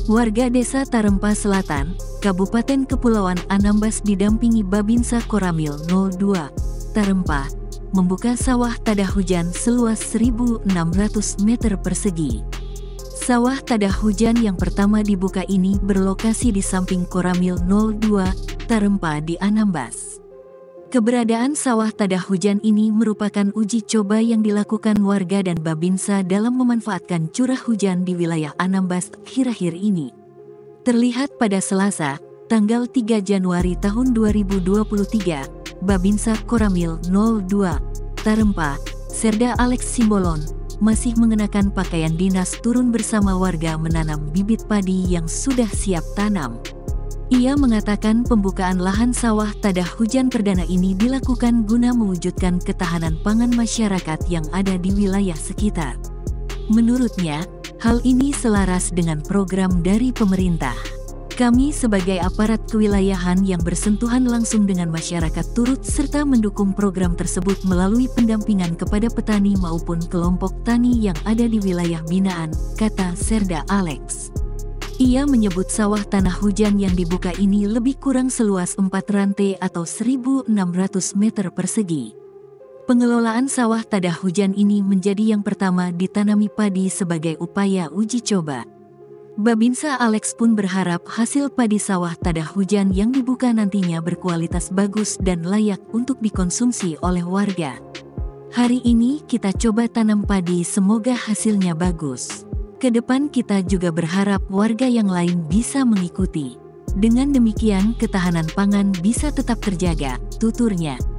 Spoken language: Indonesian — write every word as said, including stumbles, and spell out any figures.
Warga Desa Tarempa Selatan, Kabupaten Kepulauan Anambas didampingi Babinsa Koramil nol dua, Tarempa, membuka sawah tada hujan seluas seribu enam ratus meter persegi. Sawah tada hujan yang pertama dibuka ini berlokasi di samping Koramil nol dua, Tarempa di Anambas. Keberadaan sawah tada hujan ini merupakan uji coba yang dilakukan warga dan Babinsa dalam memanfaatkan curah hujan di wilayah Anambas akhir-akhir ini. Terlihat pada Selasa, tanggal tiga Januari tahun dua ribu dua puluh tiga, Babinsa Koramil nol dua, Tarempa, Serda Alex Simbolon, masih mengenakan pakaian dinas turun bersama warga menanam bibit padi yang sudah siap tanam. Ia mengatakan pembukaan lahan sawah tada hujan perdana ini dilakukan guna mewujudkan ketahanan pangan masyarakat yang ada di wilayah sekitar. Menurutnya, hal ini selaras dengan program dari pemerintah. Kami sebagai aparat kewilayahan yang bersentuhan langsung dengan masyarakat turut serta mendukung program tersebut melalui pendampingan kepada petani maupun kelompok tani yang ada di wilayah binaan, kata Serda Alex. Ia menyebut sawah tanah hujan yang dibuka ini lebih kurang seluas empat rantai atau seribu enam ratus meter persegi. Pengelolaan sawah tada hujan ini menjadi yang pertama ditanami padi sebagai upaya uji coba. Babinsa Alex pun berharap hasil padi sawah tada hujan yang dibuka nantinya berkualitas bagus dan layak untuk dikonsumsi oleh warga. Hari ini kita coba tanam padi, semoga hasilnya bagus. Kedepan kita juga berharap warga yang lain bisa mengikuti. Dengan demikian ketahanan pangan bisa tetap terjaga, tuturnya.